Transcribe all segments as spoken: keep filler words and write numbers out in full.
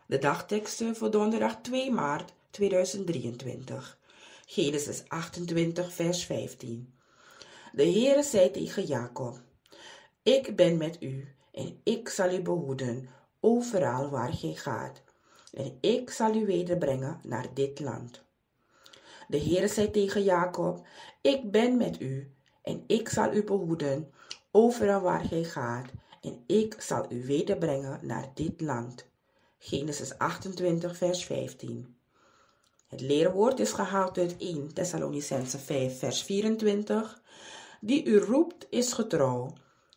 De dagteksten voor donderdag twee maart tweeduizend drieëntwintig. Genesis achtentwintig vers vijftien. De Heere zei tegen Jacob: Ik ben met u en ik zal u behoeden overal waar gij gaat. En ik zal u wederbrengen naar dit land. De Heere zei tegen Jacob: Ik ben met u en ik zal u behoeden overal waar gij gaat. En ik zal u wederbrengen naar dit land. Genesis achtentwintig vers vijftien. Het leerwoord is gehaald uit eerste Thessalonicenzen vijf vers vierentwintig. Die u roept is getrouw,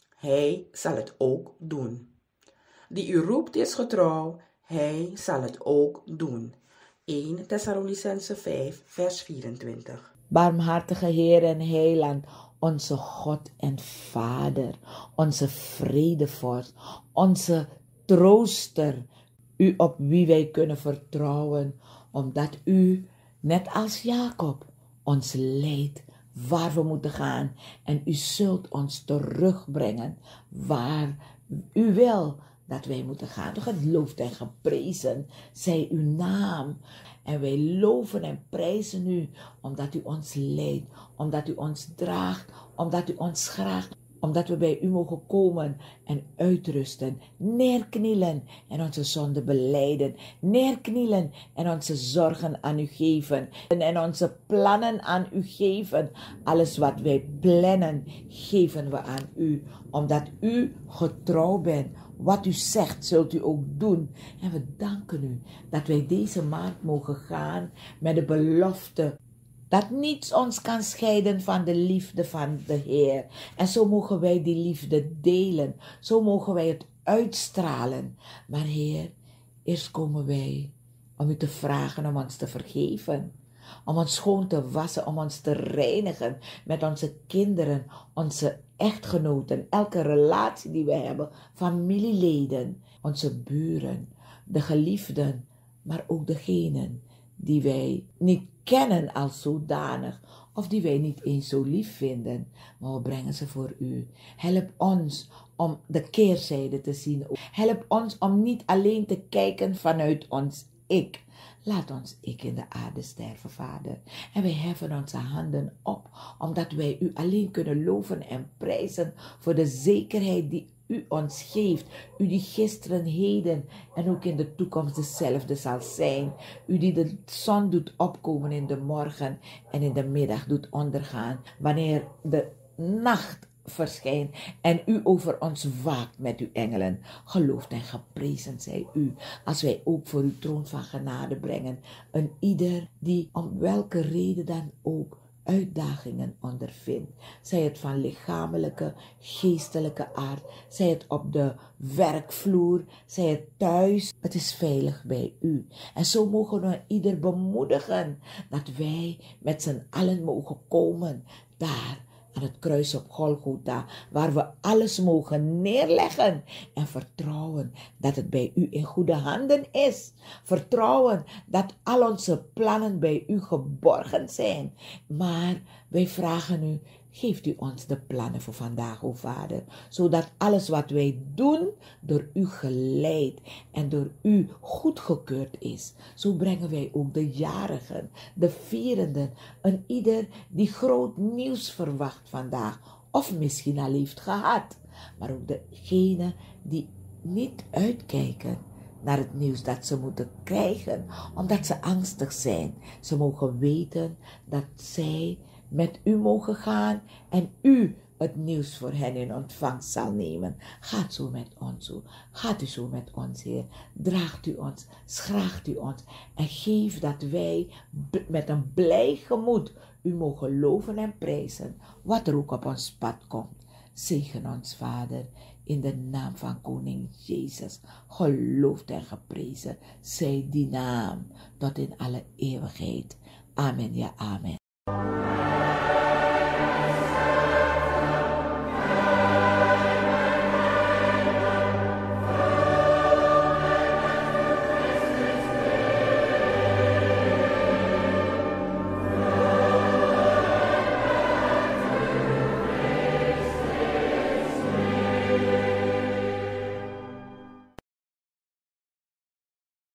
hij zal het ook doen. Die u roept is getrouw, hij zal het ook doen. eerste Thessalonicenzen vijf vers vierentwintig. Barmhartige Heer en Heiland, onze God en Vader, onze vredevorst, onze trooster, u op wie wij kunnen vertrouwen, omdat u, net als Jacob, ons leidt waar we moeten gaan en u zult ons terugbrengen waar u wil dat wij moeten gaan. Geloofd en geprezen zij uw naam. En wij loven en prijzen u, omdat u ons leidt, omdat u ons draagt, omdat u ons graag, omdat we bij u mogen komen en uitrusten, neerknielen en onze zonden belijden, neerknielen en onze zorgen aan u geven en onze plannen aan u geven. Alles wat wij plannen, geven we aan u, omdat u getrouw bent. Wat u zegt, zult u ook doen. En we danken u dat wij deze maand mogen gaan met de belofte dat niets ons kan scheiden van de liefde van de Heer. En zo mogen wij die liefde delen. Zo mogen wij het uitstralen. Maar Heer, eerst komen wij om u te vragen om ons te vergeven. Om ons schoon te wassen, om ons te reinigen met onze kinderen, onze echtgenoten, elke relatie die we hebben, familieleden, onze buren, de geliefden, maar ook degenen die wij niet kennen als zodanig, of die wij niet eens zo lief vinden, maar we brengen ze voor u. Help ons om de keerzijde te zien. Help ons om niet alleen te kijken vanuit ons ik. Laat ons ik in de aarde sterven, Vader. En wij heffen onze handen op, omdat wij u alleen kunnen loven en prijzen voor de zekerheid die u ons geeft. U die gisteren, heden en ook in de toekomst dezelfde zal zijn. U die de zon doet opkomen in de morgen en in de middag doet ondergaan. Wanneer de nacht verschijnt en u over ons waakt met uw engelen. Geloofd en geprezen zij u, als wij ook voor uw troon van genade brengen. Een ieder die om welke reden dan ook uitdagingen ondervindt. Zij het van lichamelijke, geestelijke aard, zij het op de werkvloer, zij het thuis. Het is veilig bij u. En zo mogen we ieder bemoedigen dat wij met z'n allen mogen komen daar aan het kruis op Golgotha, waar we alles mogen neerleggen en vertrouwen dat het bij u in goede handen is. Vertrouwen dat al onze plannen bij u geborgen zijn. Maar wij vragen u, geeft u ons de plannen voor vandaag, o Vader, zodat alles wat wij doen door u geleid en door u goedgekeurd is. Zo brengen wij ook de jarigen, de vierenden, een ieder die groot nieuws verwacht vandaag, of misschien al heeft gehad, maar ook degenen die niet uitkijken naar het nieuws dat ze moeten krijgen, omdat ze angstig zijn. Ze mogen weten dat zij met u mogen gaan en u het nieuws voor hen in ontvangst zal nemen. Gaat zo met ons zo. Gaat u zo met ons, Heer. Draagt u ons, schraagt u ons en geef dat wij met een blij gemoed u mogen loven en prijzen, wat er ook op ons pad komt. Zegen ons, Vader, in de naam van Koning Jezus. Geloofd en geprezen zij die naam tot in alle eeuwigheid. Amen, ja, amen.